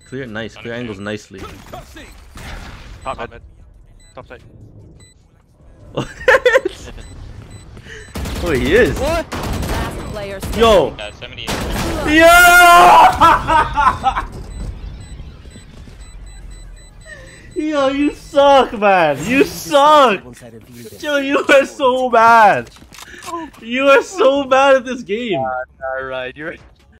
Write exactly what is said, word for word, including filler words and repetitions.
Clear, nice. Clear angles nicely. Top mid. Top side. Oh, he is. What? Last player Yo. Uh, seventy. Yo. Yo, you suck, man. You suck. Yo, you are so bad. You are so bad at this game. Uh, Alright, you're